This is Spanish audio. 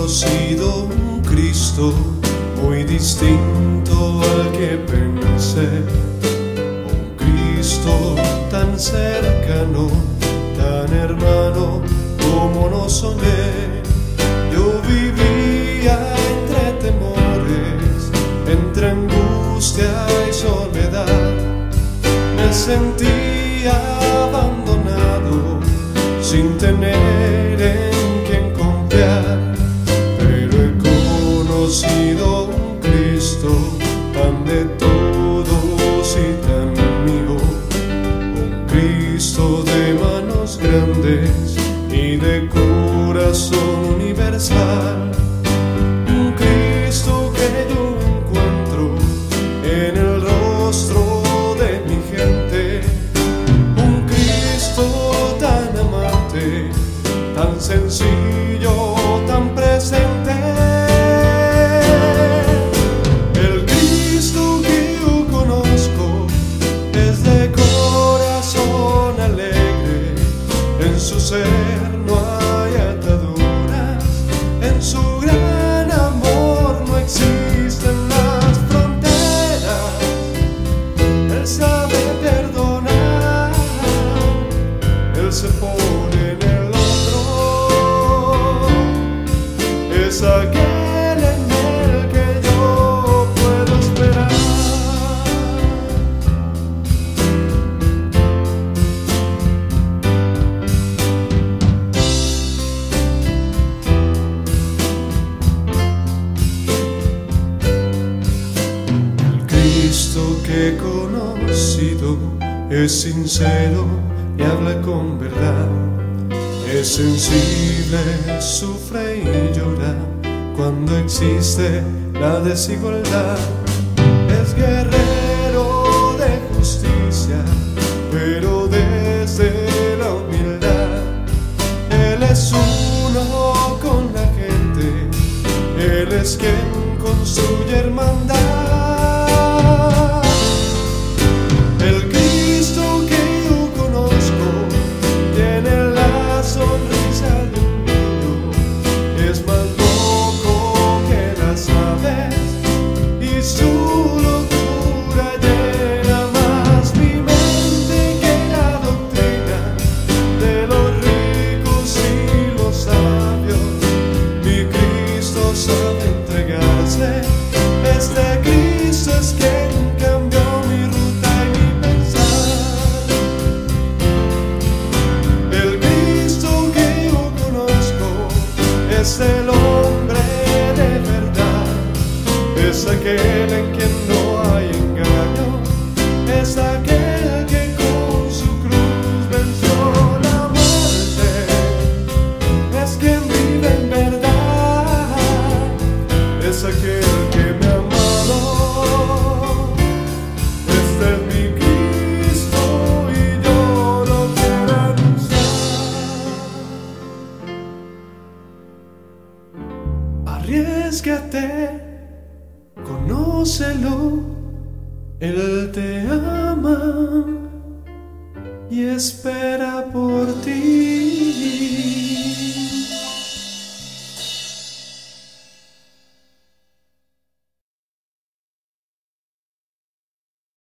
conocido un Cristo muy distinto al que pensé, un Cristo tan cercano, tan hermano como no soñé. Yo vivía entre temores, entre angustia y soledad, me sentía abandonado, sin tener en quien confiar, pero he conocido un Cristo tan de todos y tan mío, un Cristo de manos grandes y de corazón universal, un Cristo que yo encuentro en el rostro de mi gente, un Cristo tan amante, tan sencillo, tan presente. El Cristo que yo conozco es de corazón alegre, en su ser no hay ataduras, en su gran amor no existen las fronteras, Él sabe perdonar, Él se pone en el otro, es aquel en el que yo puedo esperar. El Cristo que he conocido es sincero y habla con verdad, es sensible, sufre y llora cuando existe la desigualdad, es guerrero de justicia, pero desde la humildad. Él es uno con la gente, Él es quien construye hermandad. El Cristo que yo conozco tiene la sonrisa de un niño, es más loco que las aves y su locura llena más mi mente que la doctrina de los ricos y los sabios. Mi Cristo sabe entregarse, este Cristo es quien cambió mi ruta y mi pensar. El Cristo que yo conozco es el hombre de verdad, es aquel en quien no hay engaño, es aquel que con su cruz venció la muerte, es quien vive en verdad, es aquel que me ha amado. Este es mi Cristo y yo lo quiero anunciar. Arriésgate, conócelo, Él te ama y espera por ti.